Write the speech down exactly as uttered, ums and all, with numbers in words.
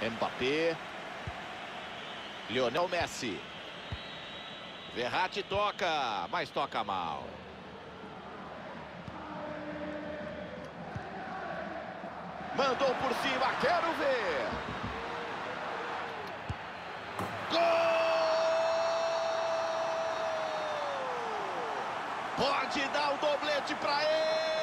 Mbappé. Lionel Messi. Verratti toca, mas toca mal. Mandou por cima, quero ver. Gol! Pode dar o doblete para ele.